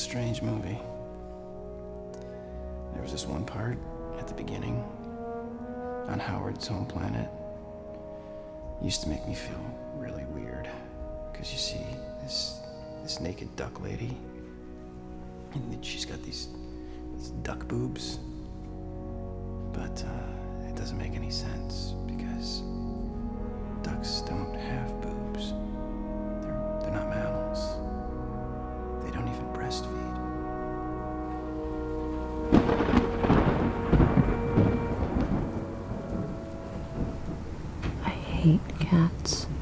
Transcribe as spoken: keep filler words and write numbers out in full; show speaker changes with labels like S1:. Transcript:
S1: strange movie. There was this one part at the beginning on Howard's home planet. It used to make me feel really weird. Because you see this this naked duck lady, and then she's got these, these duck boobs. But uh, it doesn't make any sense because ducks don't have boobs. They're, they're not mammals. They don't even breastfeed.
S2: I hate cats.